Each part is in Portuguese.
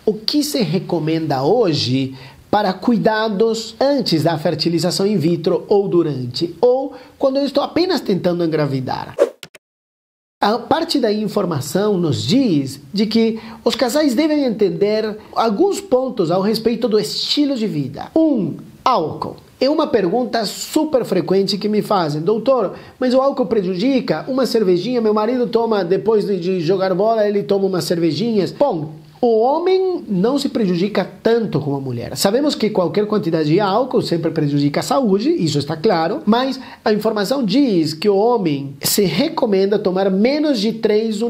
o que se recomenda hoje para cuidados antes da fertilização in vitro ou durante, ou quando eu estou apenas tentando engravidar. A parte da informação nos diz de que os casais devem entender alguns pontos ao respeito do estilo de vida. Álcool. É uma pergunta super frequente que me fazem. Doutor, mas o álcool prejudica? Uma cervejinha, meu marido toma, depois de jogar bola, ele toma umas cervejinhas. Bom, o homem não se prejudica tanto como a mulher. Sabemos que qualquer quantidade de álcool sempre prejudica a saúde, isso está claro, mas a informação diz que o homem se recomenda tomar menos de 3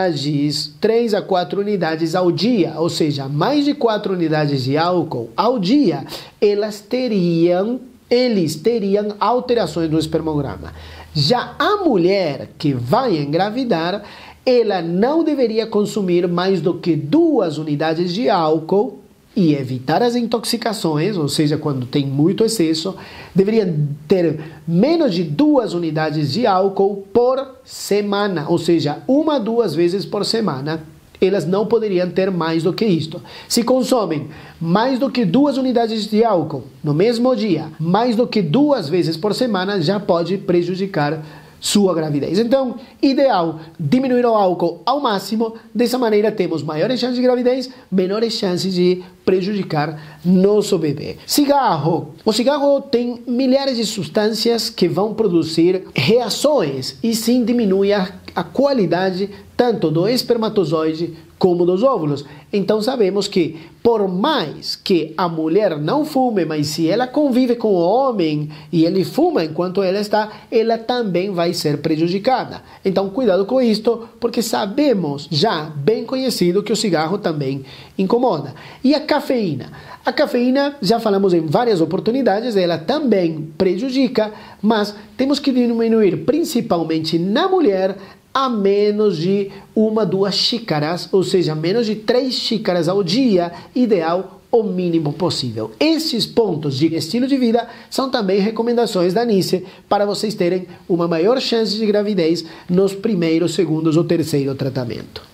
a 4 unidades ao dia, ou seja, mais de 4 unidades de álcool ao dia, eles teriam alterações no espermograma. Já a mulher que vai engravidar, ela não deveria consumir mais do que 2 unidades de álcool e evitar as intoxicações, ou seja, quando tem muito excesso, deveria ter menos de 2 unidades de álcool por semana, ou seja, 1 a 2 vezes por semana. Elas não poderiam ter mais do que isto. Se consomem mais do que 2 unidades de álcool no mesmo dia, mais do que 2 vezes por semana, já pode prejudicar sua gravidez. Então, ideal diminuir o álcool ao máximo, dessa maneira temos maiores chances de gravidez, menores chances de prejudicar nosso bebê. Cigarro. O cigarro tem milhares de substâncias que vão produzir reações e sim diminui a qualidade tanto do espermatozoide como dos óvulos. Então sabemos que por mais que a mulher não fume, mas se ela convive com o homem e ele fuma enquanto ela está, ela também vai ser prejudicada. Então cuidado com isto, porque sabemos já bem conhecido que o cigarro também incomoda. E a cafeína? A cafeína, já falamos em várias oportunidades, ela também prejudica, mas temos que diminuir principalmente na mulher a menos de 1 a 2 xícaras, ou seja, menos de 3 xícaras ao dia, ideal o mínimo possível. Esses pontos de estilo de vida são também recomendações da Nice para vocês terem uma maior chance de gravidez nos primeiros, segundos ou terceiro tratamento.